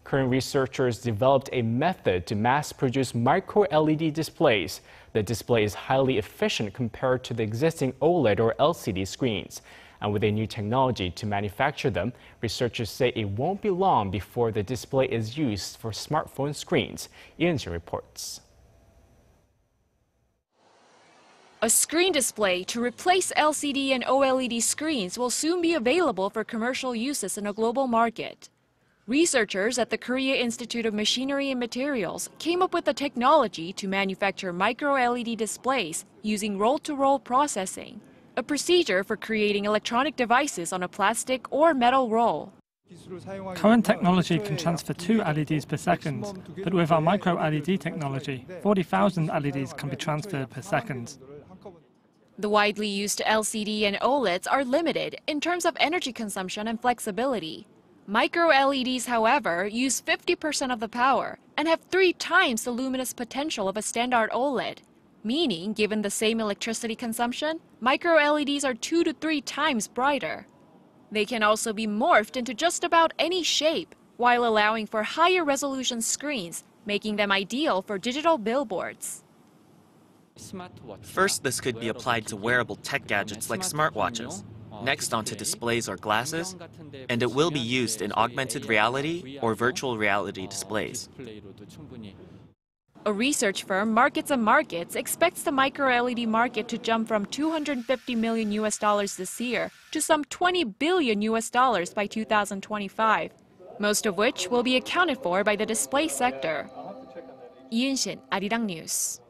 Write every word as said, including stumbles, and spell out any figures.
Korean researchers developed a method to mass-produce micro L E D displays. The display is highly efficient compared to the existing OLED or L C D screens. And with a new technology to manufacture them, researchers say it won't be long before the display is used for smartphone screens. Un-shin reports. A screen display to replace L C D and O L E D screens will soon be available for commercial uses in a global market. Researchers at the Korea Institute of Machinery and Materials came up with a technology to manufacture micro L E D displays using roll-to-roll processing, a procedure for creating electronic devices on a plastic or metal roll. Current technology can transfer two L E Ds per second, but with our micro L E D technology, forty thousand L E Ds can be transferred per second. The widely used L C D and OLEDs are limited in terms of energy consumption and flexibility. Micro L E Ds, however, use fifty percent of the power and have three times the luminous potential of a standard OLED, meaning, given the same electricity consumption, micro L E Ds are two to three times brighter. They can also be morphed into just about any shape, while allowing for higher resolution screens, making them ideal for digital billboards. First, this could be applied to wearable tech gadgets like smartwatches. Next, onto displays or glasses, and it will be used in augmented reality or virtual reality displays. A research firm, Markets and Markets, expects the micro L E D market to jump from two hundred fifty million U S dollars this year to some twenty billion U S dollars by two thousand twenty-five, most of which will be accounted for by the display sector. Un-shin, Arirang News.